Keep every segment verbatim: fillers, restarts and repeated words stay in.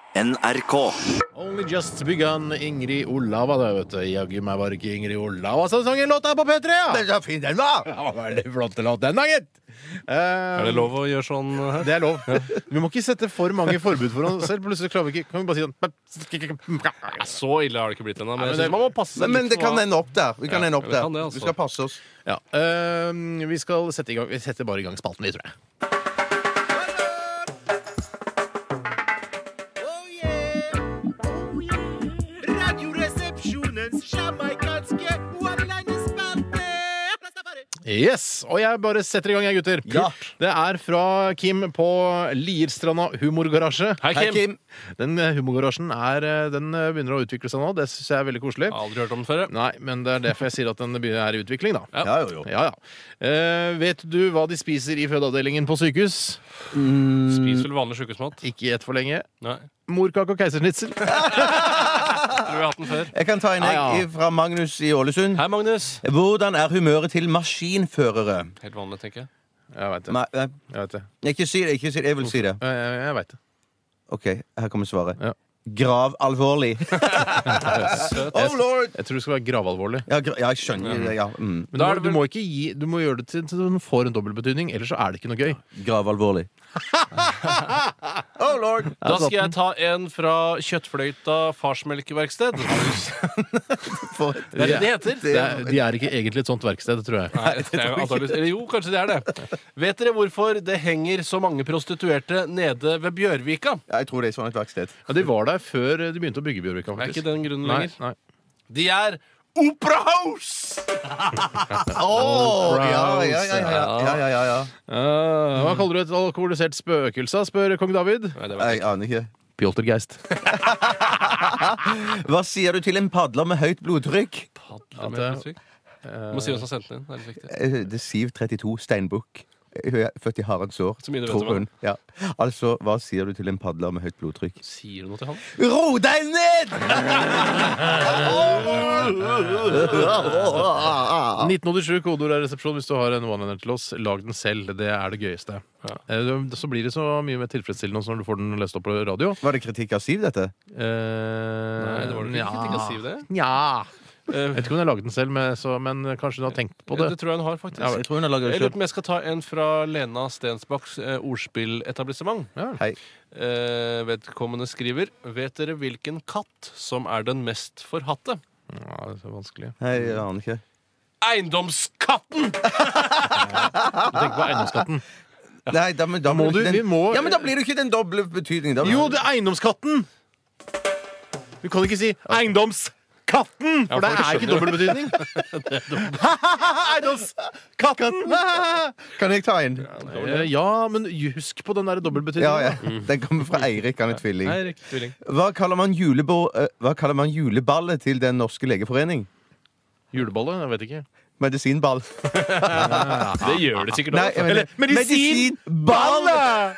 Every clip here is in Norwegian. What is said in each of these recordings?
N R K. Only Just Begun, Ingrid Olava, det vet du. Jaggu meg var ikke Ingrid Olava som sang en låt her på P tre, ja! Den var fin, den var! Ja, veldig flott låt, den da, gitt! Er det lov å gjøre sånn her? Det er lov. Vi må ikke sette for mange forbud for oss selv. Plutselig klarer vi ikke. Kan vi bare si sånn Ja, så ille har det ikke blitt ennå. Men Nei, men jeg synes det- man må passe seg Men, men litt det for kan hva- ende opp der. Vi kan Ja, ende opp det der. kan det, altså. Vi skal passe oss. Ja, eh, vi skal sette i gang. Vi setter bare i gang spalten, vi, tror jeg. Radioresepsjonens jamaikanske one-liner-spalte. Yes, og jeg bare setter i gang, jeg, gutter. Ja. Det er fra Kim på Lierstranda humorgarasje. Hei, Hei, Kim. Kim. Den eh, humorgarasjen er, eh, den eh, begynner å utvikle seg nå. Det syns jeg er veldig koselig. Aldri hørt om den før. Nei, men det er derfor jeg sier at den begynner- er i utvikling, da. Ja. Ja, jo, jo. Ja, ja. Eh, vet du hva de spiser i fødeavdelingen på sykehus? Spis vel vanlig sykehusmat? Ikke ett for lenge. Nei. Morkake og keisersnitzel. Tror vi har hatt den før. Jeg kan ta en Ja, ja. egg fra Magnus i Ålesund. Hei, Magnus. Hvordan er humøret til maskinførere? Helt vanlig, tenker jeg. Jeg veit det. Ma eh, Jeg vet det. ikke si det, ikke si det. Jeg vil si det. Jeg, jeg, jeg vet det. OK, her kommer svaret. Ja. Grav alvorlig. Søt. Oh lord! Jeg tror det skal være gravalvorlig. Ja, gra ja, jeg skjønner det. Ja. Mm. Men Da du, er det må- du vel- må ikke gi Du må gjøre det til, til den får en dobbeltbetydning, ellers så er det ikke noe gøy. Grav alvorlig. Oh lord! Da skal jeg ta en fra Kjøttfløyta farsmelkeverksted. For, Det er det det heter. Det er, de er ikke egentlig et sånt verksted, tror jeg. Nei, det er jo antageligvis- eller jo, kanskje det er det. Vet dere hvorfor det henger så mange prostituerte nede ved Bjørvika? jeg tror det er sånn et verksted. Ja, De var der før de begynte å bygge Bjørvika. Er faktisk. ikke den grunnen Nei, lenger? nei. De er Opera House! Oh, ja, ja, ja, ja, ja, ja, ja, ja. Uh, hva kaller du et alkoholisert spøkelse, spør kong David. Nei, det var Jeg aner ikke. Pjoltergeist. Hva sier du til en padler med høyt blodtrykk? padler med At det- musikk. Du må si hvem som sendte den inn. Det er litt viktig. Eh, Det er Siv trettito Steinbukk. Hun er født i Haralds år. Så mye du vet tror om hun. Ja. Altså, hva sier du til en padler med høyt blodtrykk? Sier du noe til han? Ro deg ned! nitten åttisju, kodeord er resepsjon. Hvis du har en one-liner til oss, lag den selv. Det er det gøyeste. Ja. Eh, Så blir det så mye mer tilfredsstillende også når du får den lest opp på radio. Var det kritikk av Siv, dette? Eh, Nei, det var det ikke kritikk av Siv, det. Nja. Eh, Jeg vet ikke om hun har laget den selv, men, så, men kanskje hun har tenkt på det. Det tror jeg hun har, faktisk. Ja, Jeg tror hun har laget Jeg det lurer selv. på om jeg skal ta en fra Lena Stensbakks eh, ordspilletablissement. Ja. Hei. Eh, vedkommende skriver: Vet dere hvilken katt som er den mest forhatte? Ja, det er så vanskelig. Hei, jeg aner ikke. Eiendomskatten! Du tenker på eiendomsskatten. Nei, da, men, da, må du- den, vi må- Ja, men da blir det ikke den doble betydningen. Da, Jo, det er eiendomskatten! Du kan ikke si eiendomskatten! For Ja, det folk er ikke skjønner. dobbel betydning. Eiendomskatten! Kan jeg ta en? Eh, Ja, men husk på den der Ja, dobbeltbetydningen. ja. Den kommer fra Eirik, han er tvilling. Nei, riktig tvilling. Hva kaller man, julebo, eh, hva kaller man juleballet til Den norske legeforening? Julebolle? Jeg vet ikke. Medisinball. Det gjør det sikkert Nei, også. jeg mener, medisin- medisinball!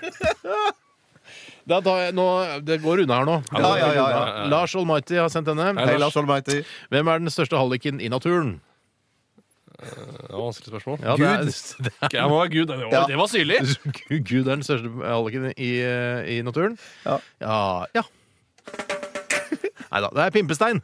Da tar jeg, nå, det går unna her nå. Ja, ja, ja, ja. Lars Almighty har sendt denne. Hei, Lars Olmeiti. Hvem er den største halliken i naturen? Det var vanskelig spørsmål. Ja, det er, det er, Jeg må være Gud. Det var, Ja. det var syrlig. Gud er den største halliken i, i naturen? Ja. Ja. ja. Nei da, det er pimpestein.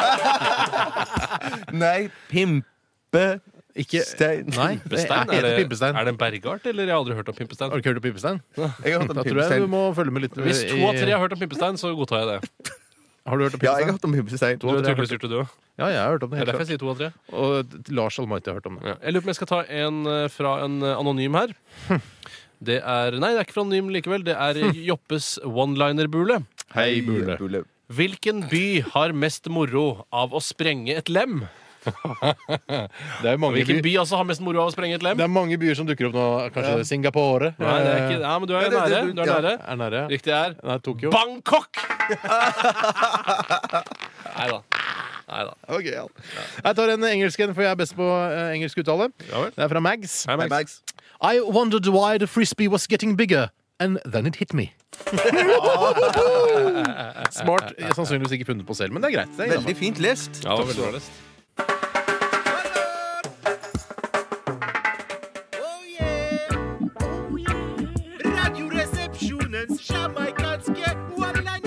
Nei, pimpe Ikke Stein. Nei, det Pimpestein? heter Er det, pimpestein. er det en bergart, eller? Jeg har aldri hørt om pimpestein. Har du ikke hørt om pimpestein? Jeg har hørt om Da tror jeg du pimpestein. må følge med litt. Hvis to i- av tre har hørt om pimpestein, så godtar jeg det. Har du hørt om Ja, jeg pimpestein? har hørt om pimpestein. Du er tryglestyrte, du òg. Ja, jeg har hørt om det. Det er Helt derfor jeg klart. sier to av tre. Og Lars Almighty har hørt om det. Ja. Jeg lurer på om jeg skal ta en eh, fra en eh, anonym her. Det er Nei, det er ikke fra anonym likevel. Det er Joppes one-liner-bule. Hei, Bule. Bule. Hvilken by har mest moro av å sprenge et lem? Det er mange Hvilken byer. by altså har mest moro av å sprenge et lem? Det er mange byer som dukker opp nå. Kanskje Singapore? Nei, det er ikke Ja, men du er Ja, det- nære. det- Du er ja. nære. Er nære. Riktig er Nei, Tokyo. Bangkok! Nei da. Nei da. Ok, ja. Jeg tar en engelsk en, for jeg er best på eh, engelsk uttale. Ja vel. Det er fra Mags. Hei, Hei, Max. Max. I wondered why the frisbee was getting bigger, and then it hit me. Smart. Jeg har sannsynligvis ikke funnet på selv, men det er greit. Det er Veldig fint lest. Ja, det var veldig bra lest. Oh yeah, oh yeah. Radioresepsjonens jamaikanske one-liner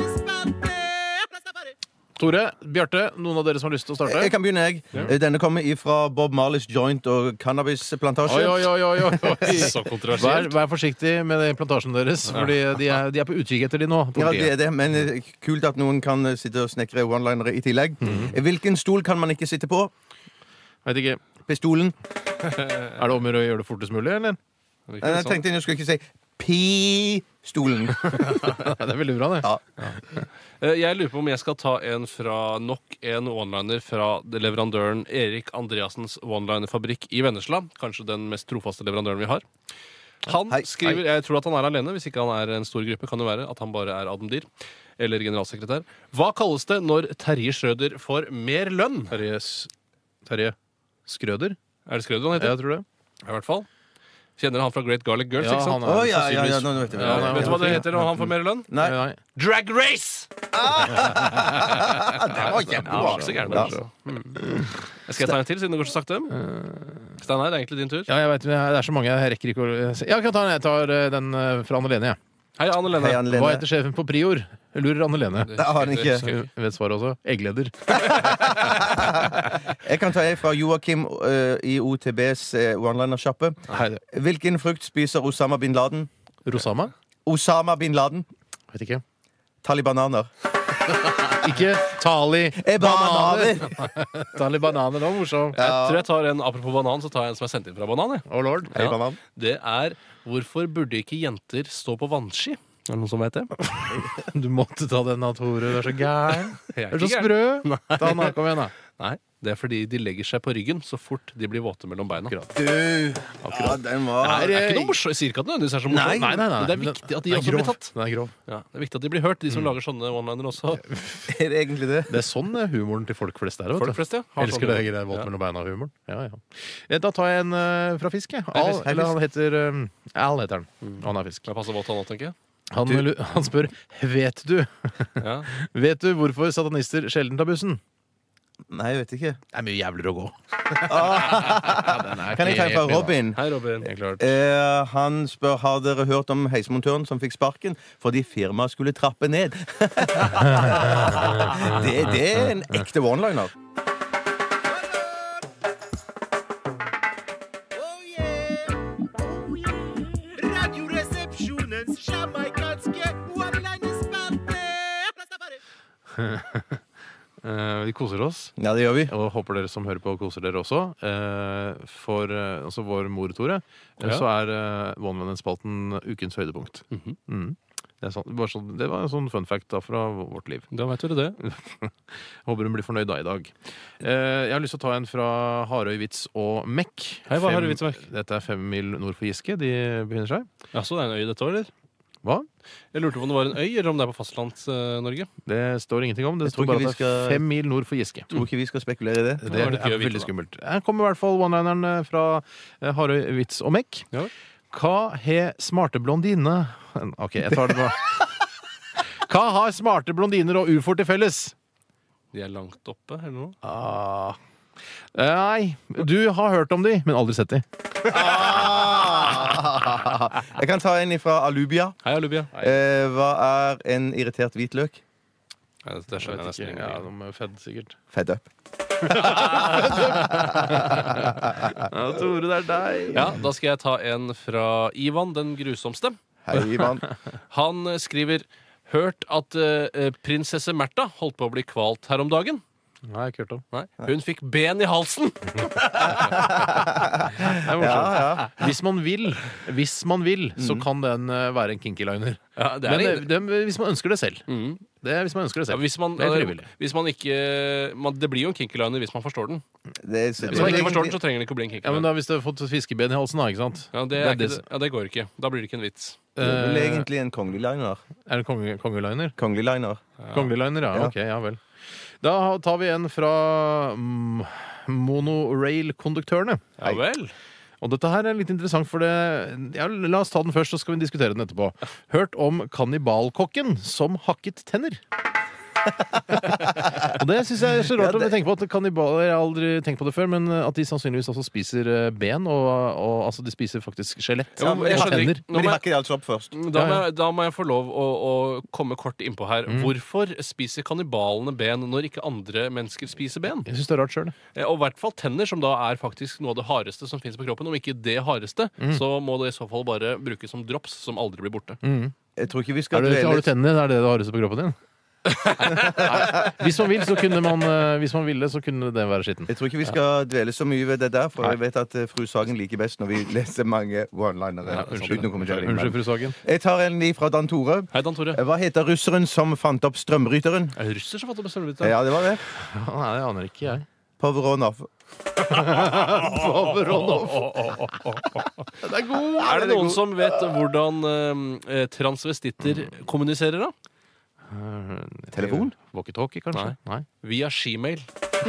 Tore, Bjarte, noen av dere som har lyst til å starte? Jeg kan begynne, jeg. Denne kommer fra Bob Marleys joint og cannabisplantasje. Oi, oi, oi, oi, oi. Så Vær, kontroversielt. vær forsiktig med den plantasjen deres, Fordi de er, de er på utkikk etter de nå. Ja, det politiet. er det, men eh, kult at noen kan eh, sitte og snekre one-linere i tillegg. Hvilken stol kan man ikke sitte på? Vet ikke. Pistolen. Er det om å gjøre å gjøre det fortest mulig, eller? Det Eh, Jeg tenkte jeg skulle ikke si pi-stolen. Det er veldig bra, det. Ja. Eh, Jeg lurer på om jeg skal ta en fra nok en one-liner fra leverandøren Erik Andreassens one-liner-fabrikk i Vennesla. Kanskje den mest trofaste leverandøren vi har. Han Hei, skriver, Jeg tror at han er alene. Hvis ikke han er en stor gruppe, kan det være at han bare er Admdir. Eller generalsekretær. Hva kalles det når Terje Schrøder får mer lønn? Terje, S- Terje Skrøder? Er det Schrøder han heter? Jeg tror det. I hvert fall. Kjenner han fra Great Garlic Girls, Ja, ikke sant? han Å er ja, ja, ja, sannsynligvis- nå vet jeg. Ja, Ja, vet du hva det heter når han får mer lønn? Nei, Nei. Drag race! det var Ja, kjempebra. ikke så gærent, Ja. altså. Mm. Skal jeg ta en til, siden det går så sakte? Steinar, det er egentlig din tur. Ja, jeg vet, det er så mange, jeg rekker ikke å se. Ja, jeg kan ta den. Jeg tar eh, den eh, fra Anne Lene, jeg. Hei, Anne Lene. Hei, Anne Hva Lene. heter sjefen på Prior? Jeg lurer Anne Lene. Det- Det har han ikke. skal jeg Jeg vet svaret også. Eggleder. Jeg kan ta en fra Joakim eh, i O T Bs uh, one-liner-sjappe. Nei, det- Hvilken frukt spiser Osama bin Laden? Rosama? Osama bin Laden. Vet ikke. Talibananer. Ikke Tali Eh, bananer. Tali bananer nå, morsom. Jeg tror jeg tar en, apropos banan, så tar jeg en som er sendt inn fra banan. Jeg. Oh lord. Hei, banan. Det er hvorfor burde ikke jenter stå på vannski? Er det noen som vet det? Du måtte ta den av Tore. Du er så gæren. Jeg Du er så sprø. Ta den, da. Kom igjen, da. Nei, det er fordi de legger seg på ryggen så fort de blir våte mellom beina. Akkurat. Du, ja, den var Det er ikke noe morsomt. Jeg sier ikke at det nødvendigvis er så morsomt. Nei, Nei, nei, nei. Men det er Men viktig at de den er også blir grov. tatt. Den er grov. Ja, det er viktig at de blir hørt, de som lager sånne one-liner også. Er det egentlig det? Det er sånn eh, humoren til folk flest er. Vet Folk du. flest, ja. har Elsker sånne- det greia våt Ja. mellom beina-humoren. Ja, ja. Eh, Da tar jeg en eh, fra fisk, jeg. Al, fisk. Hei, eller fisk. han heter um, Al heter han. Og han er fisk. Jeg passer våt han nå, tenker jeg. Han, lu- han spør Vet du Ja. Vet du hvorfor satanister sjelden tar bussen? Nei, jeg vet ikke. Det er mye jævligere å gå. Kan jeg ta en fra Robin? Hei, Robin. Helt klart. Eh, han spør har dere hørt om heismontøren som fikk sparken fordi firmaet skulle trappe ned. det, det er en ekte one-liner. Oh yeah, oh yeah. Radioresepsjonens jamaikanske one-liner-spalte. Eh, vi koser oss. Ja, det gjør vi. Og håper dere som hører på, koser dere også. Eh, for eh, altså vår mor, Tore, eh, Ja. så er uh, One-Man-spalten ukens høydepunkt. mm. det, er sånn, bare sånn, det var en sånn fun fact da fra vårt liv. Da vet dere det. Håper hun blir fornøyd da i dag. Eh, jeg har lyst til å ta en fra Harøy, Vits og Mekk. Hei, hva er Fem- Harøy, Vits og Mekk? Dette er fem mil nord for Giske. De befinner seg. Ja, så det er en øy dette år, eller? Hva? Jeg lurte på om det var en øy, eller om det er på fastlands-Norge. Det står ingenting om. Det Jeg tror står bare ikke at vi det er skal- fem mil nord for Giske. Tror ikke vi skal spekulere i det. Det var litt gøy er å vite, veldig da. skummelt. Her kommer i hvert fall one-lineren eh, fra eh, Harøy, Vits og Mekk. Ja. Hva har smarte blondine OK, jeg tar det bare. Hva har smarte blondiner og ufoer til felles? De er langt oppe, eller noe? Ah. Nei, du har hørt om de, men aldri sett de. Ah! Jeg kan ta en fra Alubia. Hei, Alubia. Eh, hva er en irritert hvitløk? Ja, det skjønner jeg nesten Ja, ingenting. de er fedd, sikkert. Fed up. Ja, Tore, det er deg. Ja, da skal jeg ta en fra Ivan den grusomste. Hei, Ivan. Han eh, skriver Hørt at eh, prinsesse Märtha holdt på å bli kvalt her om dagen. Nei, ikke hørt om. Nei, hun fikk ben i halsen! Det er morsomt. Hvis man vil, hvis man vil, så kan den eh, være en kinky liner. Ja, det er Men en- eh, det, hvis man ønsker det selv. Mhm. Det er hvis man ønsker det Ja, selv. hvis man, Det er frivillig. hvis man ikke man, Det blir jo en kinky liner hvis man forstår den. Det er, Hvis man ikke forstår den, så trenger den ikke å bli en kinky Ja, men liner. da Hvis du har fått fiskeben i halsen, da, ikke sant? Ja, det, det er er ikke, det- ja, det går ikke. Da blir det ikke en vits. det er vel Eh, egentlig en kongelig liner. Er det konge, kongeliner? Kongelig liner. Kongelig liner, ja. Ja. Ok, ja vel. Da tar vi en fra mm, monorail-konduktørene. Ja vel. Og dette her er litt interessant, for det ja, La oss ta den først, så skal vi diskutere den etterpå. Hørt om kannibalkokken som hakket tenner? Og det syns jeg er så rart Ja, det- å tenke på at kannibaler, jeg har aldri tenkt på det før, men at de sannsynligvis også spiser eh, ben, og, og altså de spiser faktisk skjelett. Ja, men jeg og skjønner tenner. ikke- Nå Men de må jeg- hakker de altså opp først. Da må, Ja, ja. jeg, da må jeg få lov å, å komme kort innpå her. Mm. Hvorfor spiser kannibalene ben når ikke andre mennesker spiser ben? Jeg syns det er rart sjøl. Eh, Og i hvert fall tenner, som da er faktisk noe av det hardeste som finnes på kroppen. Om ikke det hardeste, Mm. så må det i så fall bare brukes som drops, som aldri blir borte. Jeg tror ikke vi skal Har du dvele tenner? Det er det det hardeste på kroppen din? Nei. Hvis man vil, så kunne man eh, Hvis man ville, så kunne det være skitten. Jeg tror ikke vi skal dvele så mye ved det der, for jeg vet at eh, fru Sagen liker best når vi leser mange one-linere. Ja, unnskyld. uten å kommentere Unnskyld, innimellom. fru Sagen. Jeg tar en ny fra Dan Tore. Hei, Dan Tore. Hva heter russeren som fant opp strømbryteren? Er det russer som fatter bestemmelsen? Ja, det var det. Nei, det aner ikke jeg. Pavronov. Det er god! Er det noen som vet hvordan eh, transvestitter kommuniserer, da? Telefon? Walkietalkie, kanskje? Nei. Via skimail.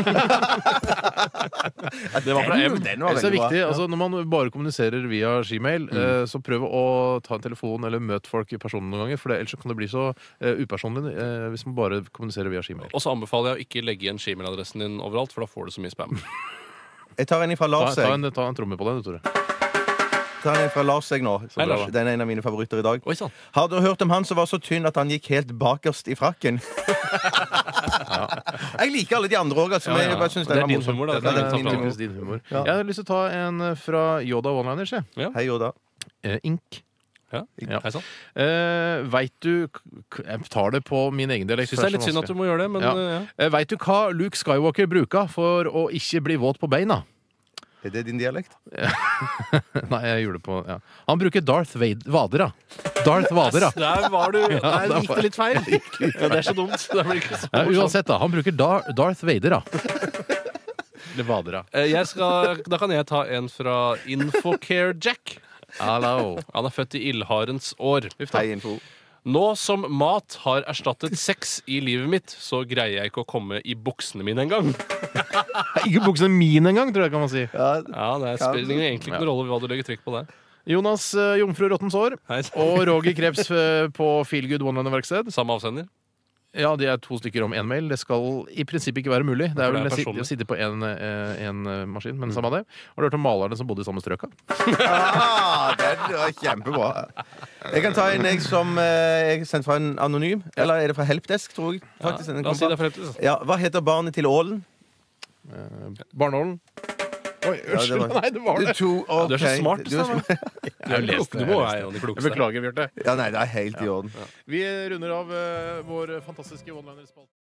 Det var fra M. Den var Det er veldig bra. viktig, altså Når man bare kommuniserer via Gmail, eh, så prøv å ta en telefon eller møte folk i personen noen ganger. For det, ellers så kan det bli så eh, upersonlig eh, hvis man bare kommuniserer via Gmail. Og så anbefaler jeg å ikke legge igjen skimail-adressen din overalt, for da får du så mye spam. Jeg tar en fra Ta, Lars. ta, jeg. en, ta en tromme på det, du, Tore. Ta en fra Lars jeg nå. Hei, Lars. Den er en av mine favoritter i dag. Oi sann. Har dere hørt om han som var så tynn at han gikk helt bakerst i frakken? Jeg liker alle de andre òg. Altså, Ja, men ja. jeg bare synes Det den er var din morsom. humor, da. Ja, Det er det er din min humor. humor. Typisk din humor. Ja. Jeg har lyst til å ta en eh, fra Yoda One-Liners. jeg. Hei, Yoda. Eh, Ink. Ja. Ja. Hei sann. Eh, Veit du k- k- Jeg tar det på min egen dialekt. Syns det er litt synd at du må gjøre det, men Ja. eh, ja. Eh, Veit du hva Luke Skywalker bruker for å ikke bli våt på beina? Er det din dialekt? Nei, jeg gjorde det på ja. Han bruker Darth Vader, Vadera. Darth Vadera. Der var du Der der gikk det litt feil. Ja, det er så dumt. Det blir ikke så Ja, morsomt. uansett, da. Han bruker Dar Darth Vadera. Eller Vadera. Eh, Jeg skal, da kan jeg ta en fra Infocare Jack. Hallo. Han er født i ildharens år. Hei, info. Nå som mat har erstattet sex i livet mitt, så greier jeg ikke å komme i buksene mine engang. Ikke buksene mine engang, tror jeg kan man si. Ja, Ja, det spiller egentlig ikke noen rolle hva du legger trykk på der. Jonas uh, Jomfru Rottens År Hei. og Roger Krebs eh, på Feelgood One-Liner-verksted. Samme avsender. Ja, de er to stykker om én mail. Det skal i prinsippet ikke være mulig. Det er For vel det er å sitte, personlig. å sitte på én maskin, men samme det. Har du hørt om malerne som bodde i samme strøka? Ah, den var kjempebra. Jeg kan ta en jeg som eh, jeg sendte fra en anonym. Eller er det fra Helpdesk, tror jeg. Faktisk, den La oss kom si det fra. for helt til. Ja, hva heter barnet til ålen? Barnålen. Oi, Ja, det unnskyld. var- Nei, det var det. To, Du er så ok. smart, Du er Steinar. smart. Jeg har lest det. Du må jeg har være en av de lest det. klokeste. Jeg beklager, Bjarte. Ja, nei, det er helt i orden. Vi runder av eh, vår fantastiske one-liner-spalte.